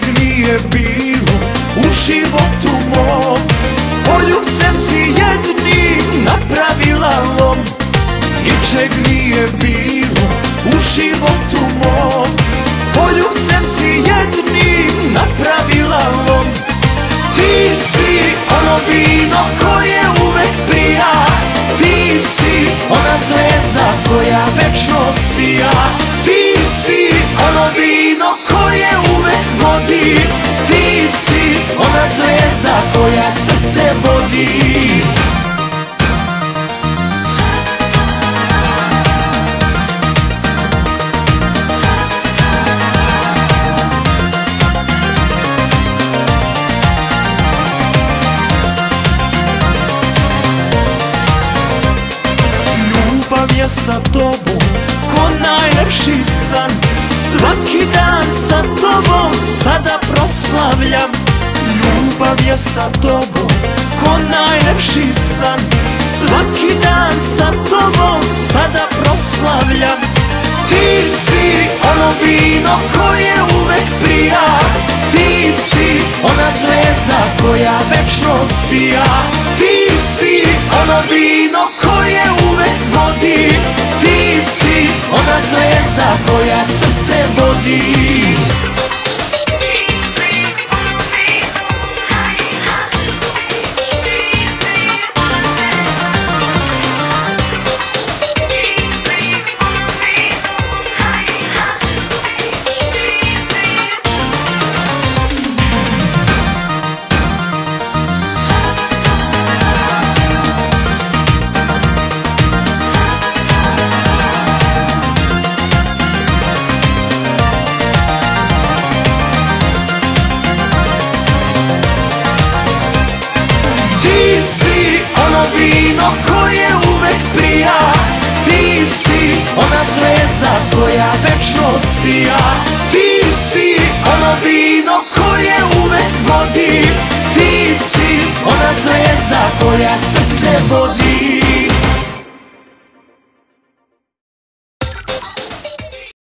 ničeg nije bilo u životu mom. Poljubcem si jednim napravila lom. Ničeg nije bilo u životu mom. Poljubcem si jednim napravila lom. Ti si ono vino koje uvek prija. Ti si ona zvezda koja večno sija. Ti si ono vino koje uvek godi. Ti si ona zvezda koja srce vodi. Ljubav je sa tobom ko najlepši san. Svaki dan sa tobom sada proslavljam. Ljubav je sa tobom ko najlepši san. Svaki dan sa tobom sada proslavljam. Ti si ono vino koje uvek prija. Ti si ona zvezda koja večno sija. Ti si ono vino koje uvek godi. Ti si ona zvezda koja srce vodi. Vino koje uvek prija. Ti si ona zvezda koja večno